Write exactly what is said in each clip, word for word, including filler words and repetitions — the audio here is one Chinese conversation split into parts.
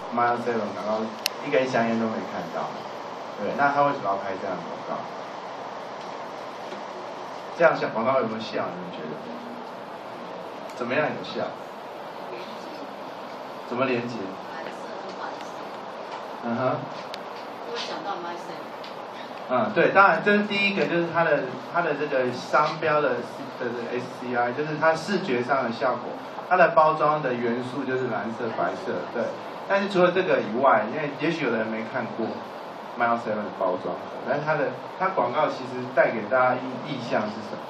Mile Seven 广告一根香烟都没看到，对，那他为什么要拍这样的广告？这样小广告有没有效？你们觉得？怎么样有效？怎么连接？嗯哼。 我想到 Mile Seven。 嗯，对，当然这是第一个，就是它的它的这个商标的的 S C I， 就是它视觉上的效果，它的包装的元素就是蓝色、白色，对。但是除了这个以外，因为也许有的人没看过 Mile Seven 的包装，但是它的它广告其实带给大家意意象是什么？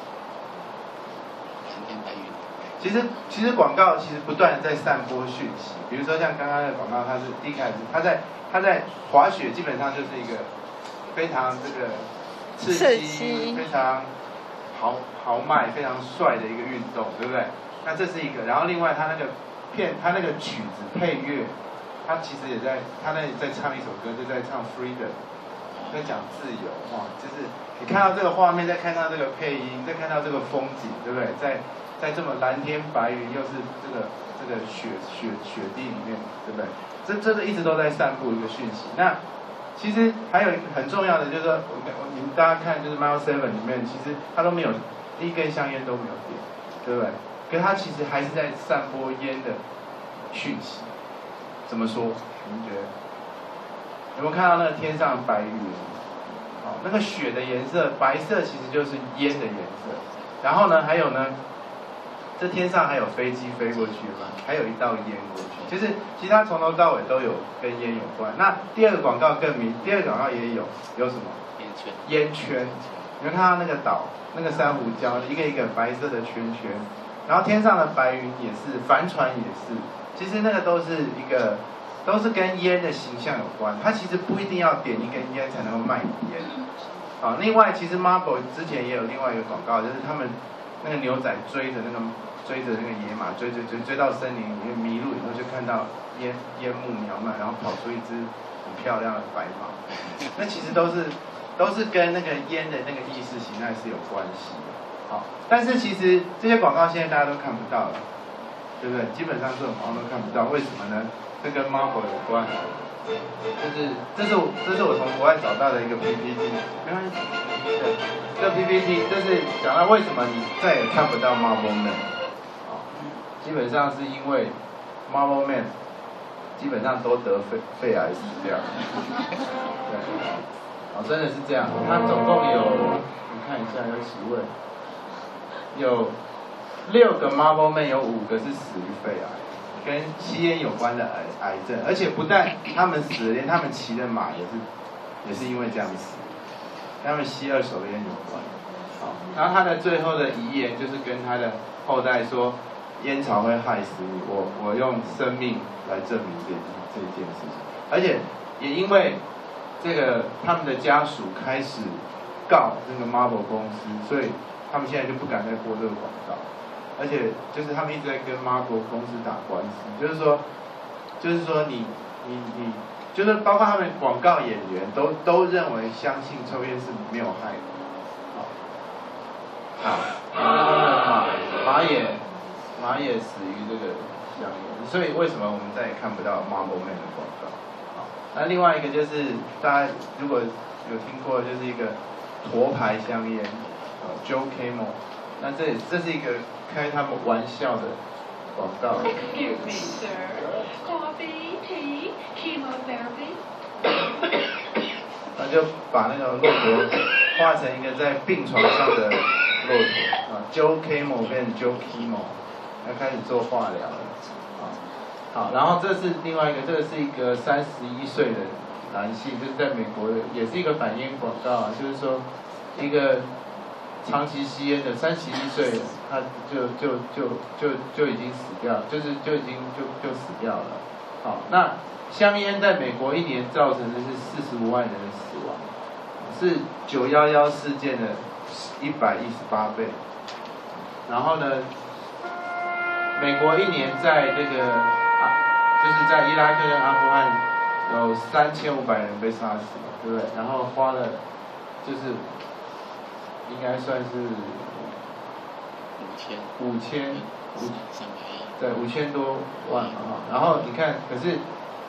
其实其实广告其实不断的在散播讯息，比如说像刚刚的广告，它是一开始它在它在滑雪基本上就是一个非常这个刺激、非常豪豪迈、非常帅的一个运动，对不对？那这是一个，然后另外它那个片，它那个曲子配乐，它其实也在，它那里在唱一首歌，就在唱 Freedom， 在讲自由，哇，就是你看到这个画面，再看到这个配音，再看到这个风景，对不对？在在这么蓝天白云，又是这个这个雪雪雪地里面，对不对？这这个一直都在散布一个讯息。那其实还有一个很重要的，就是说，我我你们大家看，就是 Mile Seven 里面，其实它都没有一根香烟都没有点，对不对？可是它其实还是在散播烟的讯息。怎么说？你们觉得？有没有看到那个天上的白云？哦，那个雪的颜色，白色其实就是烟的颜色。然后呢，还有呢，这天上还有飞机飞过去嘛，还有一道烟过去。就是其实它从头到尾都有跟烟有关。那第二个广告更明，第二个广告也有，有什么？ 烟圈。 烟圈。你们看到那个岛，那个珊瑚礁，一个一个白色的圈圈。然后天上的白云也是，帆船也是。其实那个都是一个，都是跟烟的形象有关。它其实不一定要点一根烟才能够卖烟。啊，另外其实 Marlboro 之前也有另外一个广告，就是他们那个牛仔追着那个追着那个野马，追追追追到森林里面迷路以后，就看到烟烟雾弥漫，然后跑出一只很漂亮的白马。那其实都是都是跟那个烟的那个意识形态是有关系的。好，但是其实这些广告现在大家都看不到了，对不对？基本上这种广告都看不到，为什么呢？这跟 Marlboro 有关。就是这是我这是我从国外找到的一个 P P T， 没关系。对，这个 P P T 就是讲到为什么你再也看不到 Marlboro Man。好，基本上是因为 Marlboro Man 基本上都得肺肺癌死掉。对，哦，真的是这样。它总共有，你看一下有几位，有六个 Marlboro Man， 有五个是死于肺癌。跟吸烟有关的癌癌症，而且不但他们死了，连他们骑的马也是，也是因为这样死，他们吸二手烟有关。好，然后他的最后的遗言就是跟他的后代说，烟草会害死你，我我用生命来证明这这件事情。而且也因为这个他们的家属开始告那个 Marlboro 公司，所以他们现在就不敢再播这个广告。而且就是他们一直在跟 Marlboro 公司打官司，就是说，就是说你你你，就是包括他们广告演员都都认为相信抽烟是没有害的。好，好，马马也马也死于这个香烟，所以为什么我们再也看不到 Marlboro Man 的广告？好，那另外一个就是大家如果有听过，就是一个驼牌香烟，呃 Joe Camel， 那这这是一个开他们玩笑的广告。 Excuse me, sir. Coffee, tea, chemotherapy. 他就把那个骆驼画成一个在病床上的骆驼啊 ，Joe Camel 变 Joe Chemo， 要开始做化疗了啊。好，然后这是另外一个，这个是一个三十一岁的男性，就是在美国的，也是一个反烟广告啊，就是说一个长期吸烟的三十一岁人，他就就就就就已经死掉，就是就已经就就死掉了。好，那香烟在美国一年造成的是四十五万人的死亡，是九一一事件的一百一十八倍。然后呢，美国一年在这个啊，就是在伊拉克跟阿富汗有三千五百人被杀死，对不对？然后花了就是应该算是五千五千五三百亿， 对五千多万啊。然后你看，可是可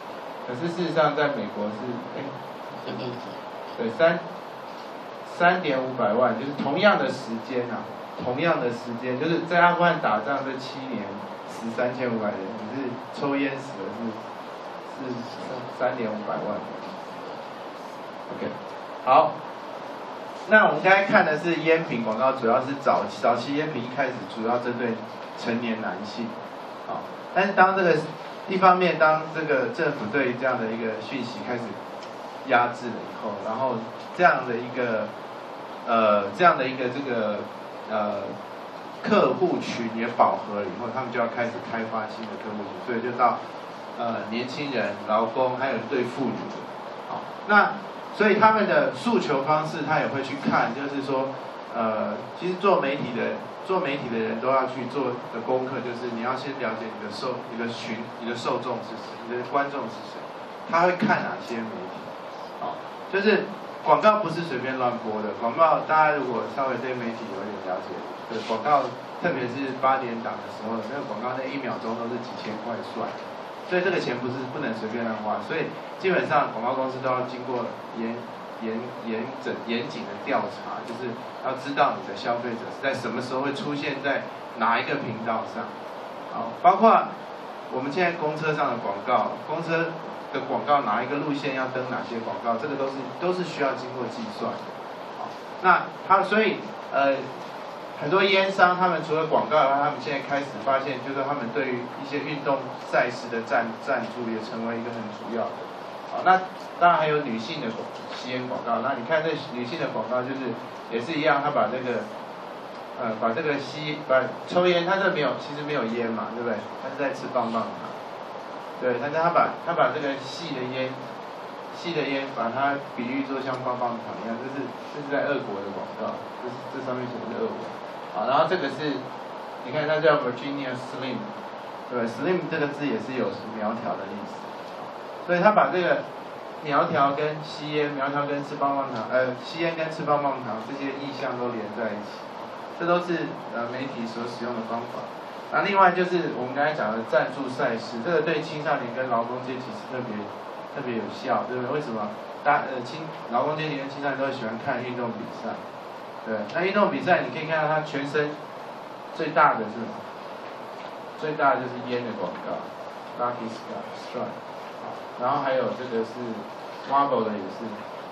可是事实上在美国是，哎， 三点几， 对，三三点五百万，就是同样的时间啊，同样的时间，就是在阿富汗打仗这七年，死三千五百人，可是抽烟死的是是三点五百万。OK， 好。那我们刚才看的是烟品广告，主要是早期早期烟品一开始主要针对成年男性，啊，但是当这个一方面当这个政府对这样的一个讯息开始压制了以后，然后这样的一个呃这样的一个这个呃客户群也饱和了以后，他们就要开始开发新的客户群，所以就到呃年轻人、劳工还有对妇女的，好，那。所以他们的诉求方式，他也会去看，就是说，呃，其实做媒体的做媒体的人都要去做的功课，就是你要先了解你的受、你的群、你的受众是谁，你的观众是谁，他会看哪些媒体，啊、哦，就是广告不是随便乱播的，广告大家如果稍微对媒体有点了解，对广告，特别是八点档的时候，那个广告那一秒钟都是几千块算。所以这个钱不是不能随便乱花，所以基本上广告公司都要经过严严严整严谨的调查，就是要知道你的消费者是在什么时候会出现在哪一个频道上，好，包括我们现在公车上的广告，公车的广告哪一个路线要登哪些广告，这个都是都是需要经过计算的，好，那他所以呃。很多烟商，他们除了广告以外，他们现在开始发现，就是他们对于一些运动赛事的赞赞助也成为一个很主要的。好，那当然还有女性的吸烟广告。那你看这女性的广告，就是也是一样，他把这个呃把这个吸把抽烟，他这没有其实没有烟嘛，对不对？他是在吃棒棒糖。对，但是他把他把这个细的烟细的烟，把它比喻作像棒棒糖一样，这是这是在俄国的广告，这是这上面写的是俄文。好，然后这个是，你看它叫 Virginia Slim， 对 ，Slim 这个字也是有苗条的意思，所以他把这个苗条跟吸烟、苗条跟吃棒棒糖，呃，吸烟跟吃棒棒糖这些意象都连在一起，这都是呃媒体所使用的方法。那另外就是我们刚才讲的赞助赛事，这个对青少年跟劳工阶级是特别特别有效，对不对？为什么？大呃青劳工阶级跟青少年都喜欢看运动比赛。对，那运动比赛你可以看到它全身最大的是什么？最大的就是烟的广告 ，Lucky Strike， 然后还有这个是 Marlboro 的也是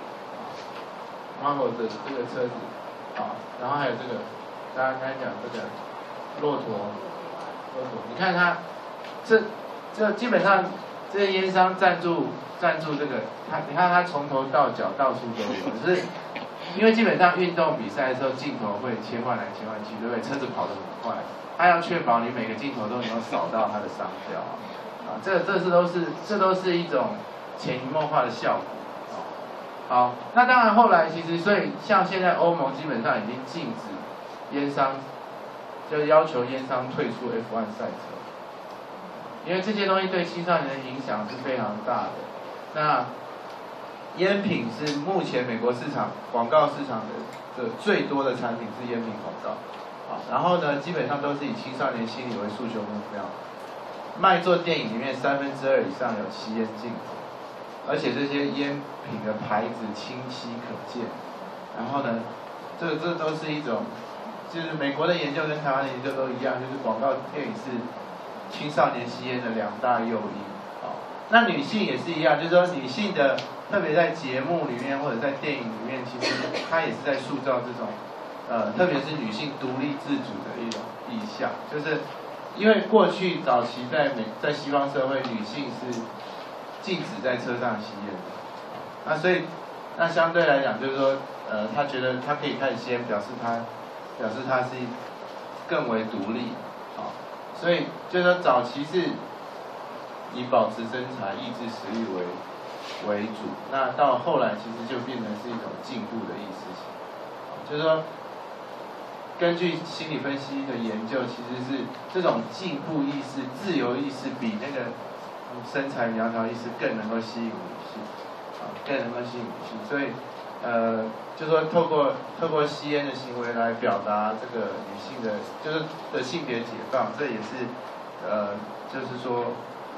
，Marlboro 的这个车子，啊，然后还有这个，大家刚才讲这个骆驼，骆驼，你看它，这这基本上这些烟商赞助赞助这个，它你看它从头到脚到处都有，只是。因为基本上运动比赛的时候，镜头会切换来切换去，对不对？车子跑得很快，它要确保你每个镜头都能够扫到它的商标啊，这这是都是这都是一种潜移默化的效果啊。好，那当然后来其实，所以像现在欧盟基本上已经禁止烟商，就要求烟商退出 F 一 赛车，因为这些东西对青少年的影响是非常大的。那烟品是目前美国市场广告市场的这最多的产品是烟品广告，啊，然后呢，基本上都是以青少年心理为诉求目标。卖座电影里面三分之二以上有吸烟镜头，而且这些烟品的牌子清晰可见。然后呢，这这都是一种，就是美国的研究跟台湾的研究都一样，就是广告电影是青少年吸烟的两大诱因。啊，那女性也是一样，就是说女性的。特别在节目里面或者在电影里面，其实它也是在塑造这种，呃，特别是女性独立自主的一种意象。就是因为过去早期在美在西方社会，女性是禁止在车上吸烟的，那所以那相对来讲，就是说，呃，她觉得她可以开始吸烟，表示她表示她是更为独立，啊，所以就是说早期是以保持身材、抑制食欲为。为主，那到后来其实就变成是一种进步的意思，就是说，根据心理分析的研究，其实是这种进步意识、自由意识比那个身材苗条意识更能够吸引女性，啊，更能够吸引女性，所以，呃，就说透过透过吸烟的行为来表达这个女性的，就是的性别解放，这也是，呃，就是说。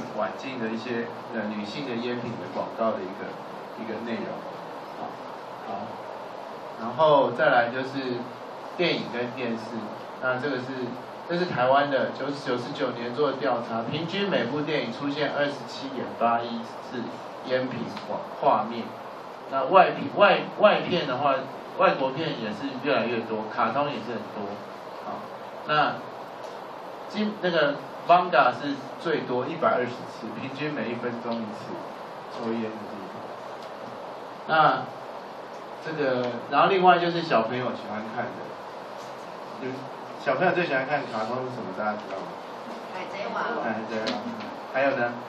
晚近的一些呃女性的烟品的广告的一个一个内容。好，好，然后再来就是电影跟电视，那这个是这是台湾的九九十九年做的调查，平均每部电影出现二十七点八一次烟品画画面。那外片外外片的话，外国片也是越来越多，卡通也是很多。好，那今那个 manga 是最多一百二十次，平均每一分钟一次抽烟的地方。那这个，然后另外就是小朋友喜欢看的，有小朋友最喜欢看卡通是什么？大家知道吗？ 海贼王。 海贼王。还有呢？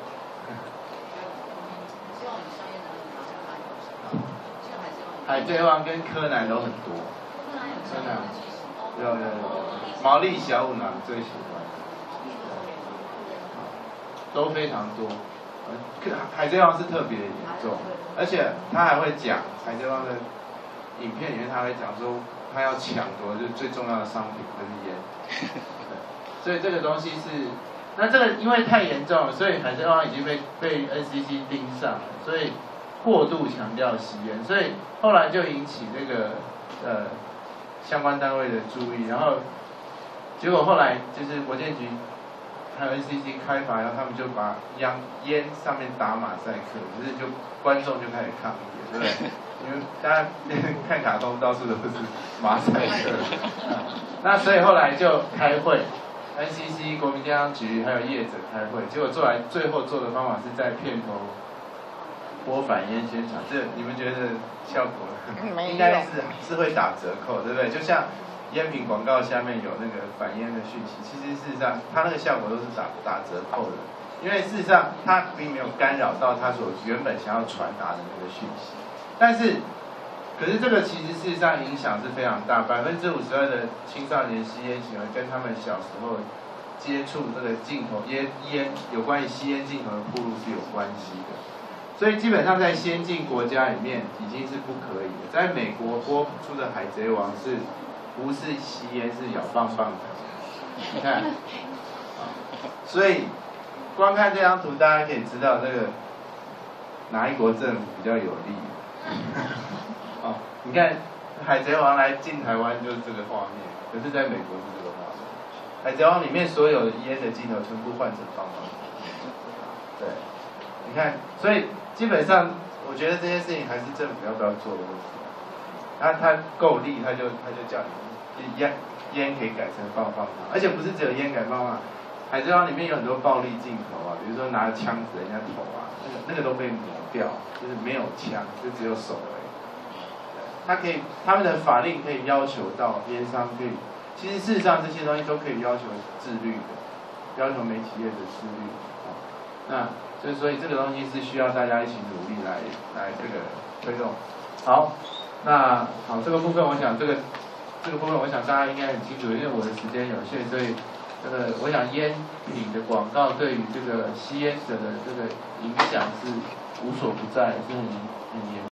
希望你上面能拿下来。像海贼王。 海贼王跟柯南都很多。 柯南有柯南。有有有。毛利小五郎最喜欢。都非常多。海贼王是特别严重，而且他还会讲海贼王的影片里面，他会讲说他要抢夺就是最重要的商品就是烟，所以这个东西是，那这个因为太严重了，所以海贼王已经被被 N C C 盯上了，所以过度强调吸烟，所以后来就引起这个呃相关单位的注意，然后结果后来就是国建局。还有 N C C 开罚，然后他们就把烟烟上面打马赛克，可是就观众就开始抗议了，对不对？因为大家看卡通到处都是马赛克，那所以后来就开会 ，N C C 国民健康局还有业者开会，结果做来最后做的方法是在片头播反烟宣传，这你们觉得效果应该是是会打折扣，对不对？就像。烟品广告下面有那个反烟的讯息，其实事实上它那个效果都是打打折扣的，因为事实上它并没有干扰到它所原本想要传达的那个讯息。但是，可是这个其实事实上影响是非常大，百分之五十二的青少年吸烟行为跟他们小时候接触这个镜头烟烟有关于吸烟镜头的暴露是有关系的。所以基本上在先进国家里面已经是不可以的，在美国播出的《海贼王》是。不是吸烟，是咬棒棒糖。你看，啊，所以光看这张图，大家可以知道这个哪一国政府比较有利。哦，你看《海贼王》来进台湾就是这个画面，可是在美国是这个画面。《海贼王》里面所有的烟的镜头全部换成棒棒糖。对，你看，所以基本上我觉得这件事情还是政府要不要做的问题。他他够力，他就他就叫你烟烟可以改成棒棒糖，而且不是只有烟改棒棒糖，海贼王里面有很多暴力镜头啊，比如说拿着枪指人家头啊，那个那个都被抹掉，就是没有枪，就只有手而已。他可以他们的法令可以要求到烟商可以，其实事实上这些东西都可以要求自律的，要求媒体业的自律啊。那就所以这个东西是需要大家一起努力来来这个推动。好。那好，这个部分我想这个这个部分我想大家应该很清楚，因为我的时间有限，所以这个我想烟品的广告对于这个吸烟者的这个影响是无所不在，是很很严。